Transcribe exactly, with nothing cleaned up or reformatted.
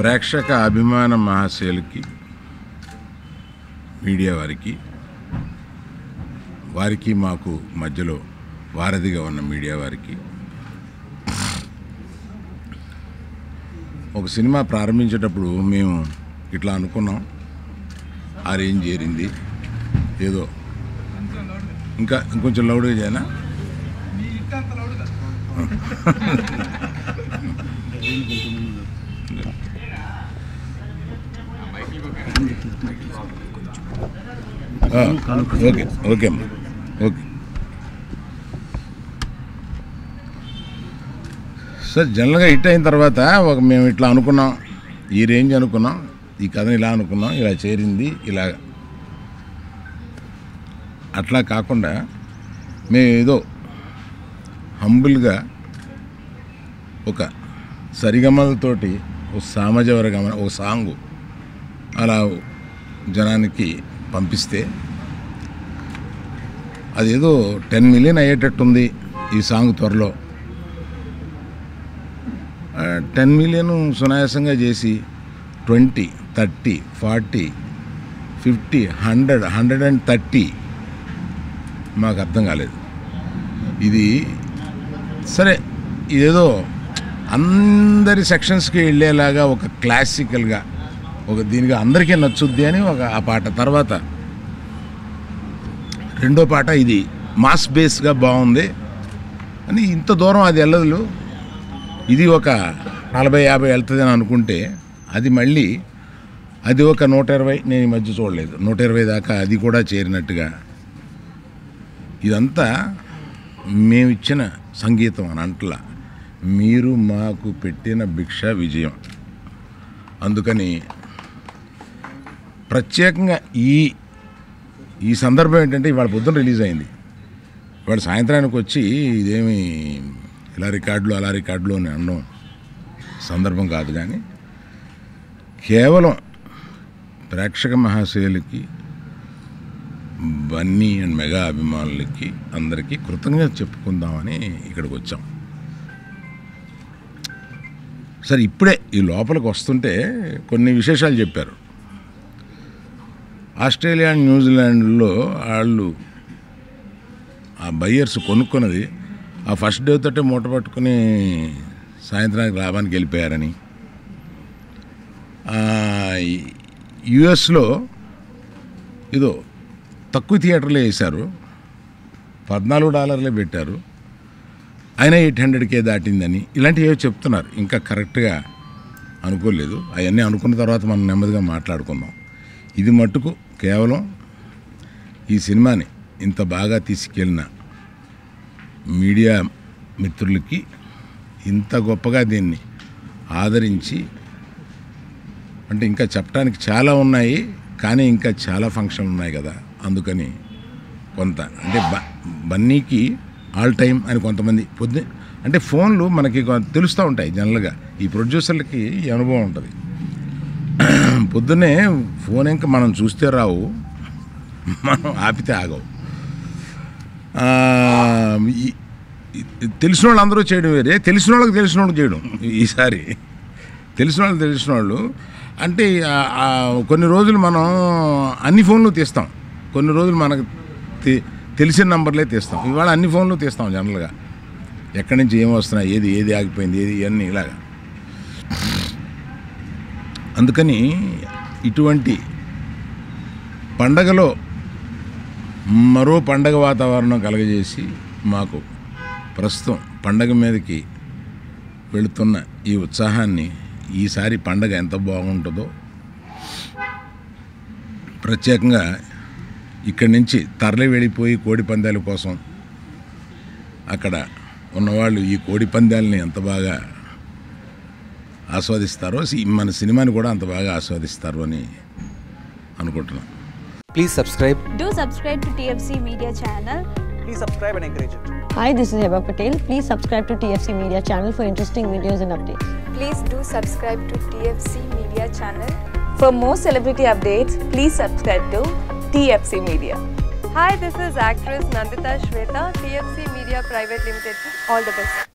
ప్రేక్షక అభిమాన మహాశయులకి, మీడియా వారికి, వారికి మాకు మధ్యలో వారధిగా ఉన్న మీడియా వారికి, ఒక సినిమా ప్రారంభించేటప్పుడు మేము ఇట్లా అనుకున్నాం, ఆ రేంజ్ చేరింది, ఏదో ఇంకా ఇంకొంచెం లౌడ్గా చేయనా? ఓకే ఓకే అమ్మా ఓకే సార్. జనరల్గా హిట్ అయిన తర్వాత ఒక మేము ఇట్లా అనుకున్నాం, ఈ రేంజ్ అనుకున్నాం, ఈ కథను ఇలా అనుకున్నాం, ఇలా చేరింది, ఇలా అట్లా కాకుండా మేము ఏదో హంబుల్గా ఒక సరిగమలతోటి ఒక సామాజ వర్గమ ఒక సాంగు అలా జనానికి పంపిస్తే అదేదో టెన్ మిలియన్ అయ్యేటట్టుంది ఈ సాంగ్ త్వరలో. టెన్ మిలియన్ సునాయాసంగా చేసి twenty thirty forty fifty hundred hundred and thirty మాకు అర్థం కాలేదు. ఇది సరే, ఇదేదో అందరి సెక్షన్స్కి వెళ్ళేలాగా ఒక క్లాసికల్గా ఒక దీనిగా అందరికీ నచ్చుద్ది అని ఒక ఆ పాట. తర్వాత రెండో పాట ఇది మాస్ బేస్గా బాగుంది అని, ఇంత దూరం అది వెళ్ళదు, ఇది ఒక నలభై యాభై వెళ్తుంది అని అనుకుంటే అది మళ్ళీ అది ఒక నూట ఇరవై నేను ఈ మధ్య చూడలేదు, నూట ఇరవై దాకా అది కూడా చేరినట్టుగా. ఇదంతా మేమిచ్చిన సంగీతం అని అంటలా, మీరు మాకు పెట్టిన భిక్ష విజయం. అందుకని ప్రత్యేకంగా ఈ ఈ సందర్భం ఏంటంటే ఇవాళ పొద్దున్న రిలీజ్ అయింది, ఇవాళ సాయంత్రానికి వచ్చి ఇదేమి ఇలా రికార్డులు అలా రికార్డులు అని అనడం సందర్భం కాదు, కానీ కేవలం ప్రేక్షక మహాశయులకి, బన్నీ అండ్ మెగా అభిమానులకి అందరికీ కృతజ్ఞత చెప్పుకుందామని ఇక్కడికి వచ్చాం. సరే, ఇప్పుడే ఈ లోపలికి వస్తుంటే కొన్ని విశేషాలు చెప్పారు. ఆస్ట్రేలియా న్యూజిలాండ్లో వాళ్ళు ఆ బయ్యర్స్ కొనుక్కున్నది ఆ ఫస్ట్ డే తోటే మూట పట్టుకుని సాయంత్రానికి లాభానికి వెళ్ళిపోయారని. యుఎస్లో ఏదో తక్కువ థియేటర్లే వేశారు, పద్నాలుగు డాలర్లే పెట్టారు, అయినా ఎయిట్ హండ్రెడ్కే దాటిందని ఇలాంటివి ఏవో చెప్తున్నారు. ఇంకా కరెక్ట్గా అనుకోలేదు, అవన్నీ అనుకున్న తర్వాత మనం నెమ్మదిగా మాట్లాడుకుందాం. ఇది మట్టుకు కేవలం ఈ సినిమాని ఇంత బాగా తీసుకెళ్ళిన మీడియా మిత్రులకి, ఇంత గొప్పగా దీన్ని ఆదరించి, అంటే ఇంకా చెప్పడానికి చాలా ఉన్నాయి కానీ ఇంకా చాలా ఫంక్షన్లు ఉన్నాయి కదా, అందుకని కొంత అంటే బ బన్నీకి ఆల్ టైమ్ అని కొంతమంది పొద్దు అంటే ఫోన్లు మనకి తెలుస్తూ ఉంటాయి. జనరల్గా ఈ ప్రొడ్యూసర్లకి ఈ అనుభవం ఉంటుంది. పొద్దున్నే ఫోన్ ఇంకా మనం చూస్తే రావు, మనం ఆపితే ఆగవు. తెలిసిన వాళ్ళు అందరూ చేయడం వేరే, తెలిసిన వాళ్ళకి తెలిసిన వాళ్ళకి చేయడం. ఈసారి తెలిసిన వాళ్ళు తెలిసిన వాళ్ళు అంటే కొన్ని రోజులు మనం అన్ని ఫోన్లు తీస్తాం, కొన్ని రోజులు మనకు తెలిసిన నంబర్లే తీస్తాం. ఇవాళ అన్ని ఫోన్లు తీస్తాం జనరల్గా, ఎక్కడి నుంచి ఏం వస్తున్నాయి, ఏది ఏది ఆగిపోయింది, ఏది ఇవన్నీ ఇలాగా. అందుకని ఇటువంటి పండగలో మరో పండగ వాతావరణం కలగజేసి మాకు ప్రస్తుతం పండగ మీదకి వెళుతున్న ఈ ఉత్సాహాన్ని, ఈసారి పండగ ఎంత బాగుంటుందో ప్రత్యేకంగా ఇక్కడి నుంచి తరలి వెళ్ళిపోయి కోడి పందాల కోసం అక్కడ ఉన్నవాళ్ళు ఈ కోడి పందాలని ఎంత బాగా ఆస్వాదిస్తారో మన సినిమాని కూడా అంత బాగా ఆస్వాదిస్తారు అని అనుకుంటున్నాను. Please subscribe. Do subscribe to T F C Media channel. Please subscribe and encourage it. Hi, this is Heba Patel. Please subscribe to T F C Media channel for interesting videos and updates. Please do subscribe to T F C Media channel. For more celebrity updates, please subscribe to T F C Media. Hi, this is actress Nandita Shweta, T F C Media Private Limited. All the best.